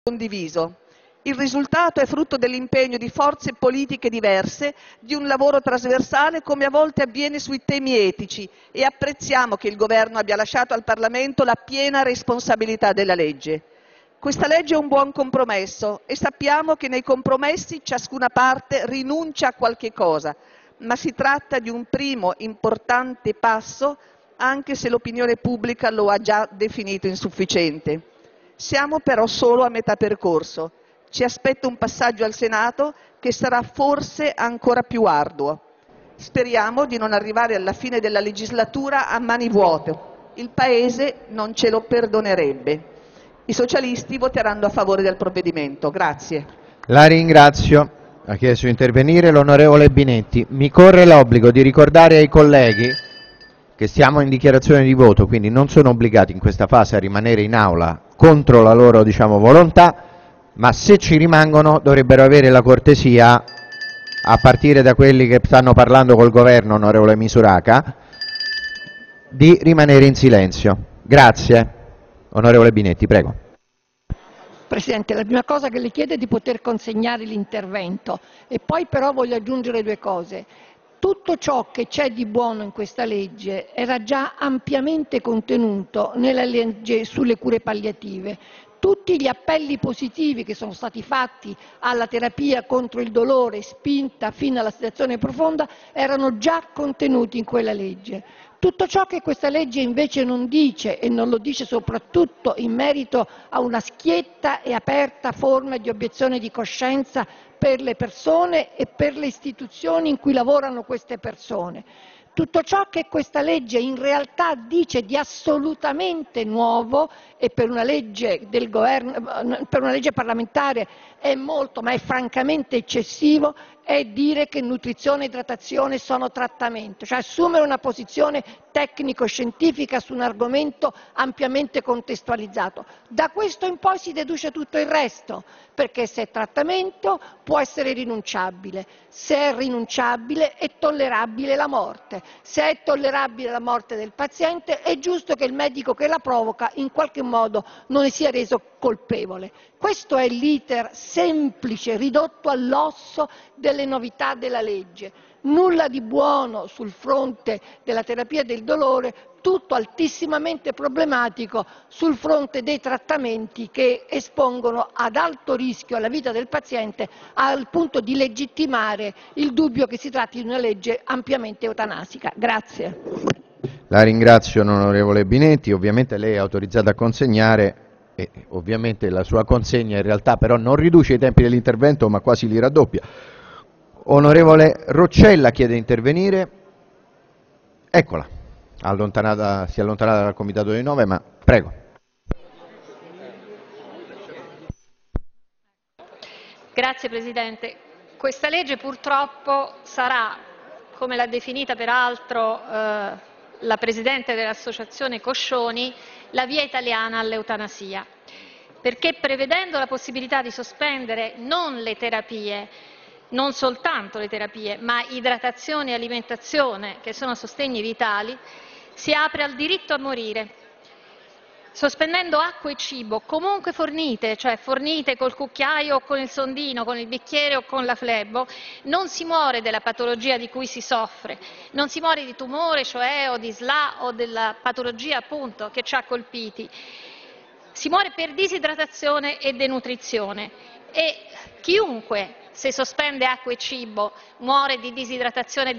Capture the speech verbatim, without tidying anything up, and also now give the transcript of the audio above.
condiviso. Il risultato è frutto dell'impegno di forze politiche diverse, di un lavoro trasversale come a volte avviene sui temi etici, e apprezziamo che il Governo abbia lasciato al Parlamento la piena responsabilità della legge. Questa legge è un buon compromesso e sappiamo che nei compromessi ciascuna parte rinuncia a qualche cosa, ma si tratta di un primo importante passo, anche se l'opinione pubblica lo ha già definito insufficiente. Siamo però solo a metà percorso. Ci aspetta un passaggio al Senato che sarà forse ancora più arduo. Speriamo di non arrivare alla fine della legislatura a mani vuote. Il Paese non ce lo perdonerebbe. I socialisti voteranno a favore del provvedimento. Grazie. La ringrazio. Ha chiesto di intervenire l'onorevole Binetti. Mi corre l'obbligo di ricordare ai colleghi che stiamo in dichiarazione di voto, quindi non sono obbligati in questa fase a rimanere in aula contro la loro, diciamo, volontà, ma se ci rimangono dovrebbero avere la cortesia, a partire da quelli che stanno parlando col governo, onorevole Misuraka, di rimanere in silenzio. Grazie. Onorevole Binetti, prego. Presidente, la prima cosa che le chiedo è di poter consegnare l'intervento e poi però voglio aggiungere due cose. Tutto ciò che c'è di buono in questa legge era già ampiamente contenuto nella legge sulle cure palliative. Tutti gli appelli positivi che sono stati fatti alla terapia contro il dolore spinta fino alla sedazione profonda erano già contenuti in quella legge. Tutto ciò che questa legge invece non dice, e non lo dice soprattutto in merito a una schietta e aperta forma di obiezione di coscienza per le persone e per le istituzioni in cui lavorano queste persone. Tutto ciò che questa legge in realtà dice di assolutamente nuovo, e per una legge del governo, per una legge parlamentare è molto, ma è francamente eccessivo, è dire che nutrizione e idratazione sono trattamento, cioè assumere una posizione tecnico-scientifica su un argomento ampiamente contestualizzato. Da questo in poi si deduce tutto il resto, perché se è trattamento può essere rinunciabile, se è rinunciabile è tollerabile la morte, se è tollerabile la morte del paziente è giusto che il medico che la provoca in qualche modo non ne sia reso colpevole. Questo è l'iter semplice, ridotto all'osso delle novità della legge. Nulla di buono sul fronte della terapia del dolore, tutto altissimamente problematico sul fronte dei trattamenti che espongono ad alto rischio la vita del paziente al punto di legittimare il dubbio che si tratti di una legge ampiamente eutanasica. Grazie. La ringrazio, onorevole Binetti. Ovviamente lei è autorizzata a consegnare e ovviamente la sua consegna in realtà però non riduce i tempi dell'intervento ma quasi li raddoppia. Onorevole Roccella chiede di intervenire. Eccola. Allontanata, si è allontanata dal Comitato dei Nove, ma prego. Grazie Presidente. Questa legge purtroppo sarà, come l'ha definita peraltro eh, la Presidente dell'Associazione Coscioni, la via italiana all'eutanasia, perché prevedendo la possibilità di sospendere non le terapie, non soltanto le terapie, ma idratazione e alimentazione, che sono sostegni vitali, si apre al diritto a morire. Sospendendo acqua e cibo, comunque fornite, cioè fornite col cucchiaio o con il sondino, con il bicchiere o con la flebo, non si muore della patologia di cui si soffre, non si muore di tumore, cioè, o di S L A o della patologia appunto che ci ha colpiti. Si muore per disidratazione e denutrizione e chiunque, se sospende acqua e cibo, muore di disidratazione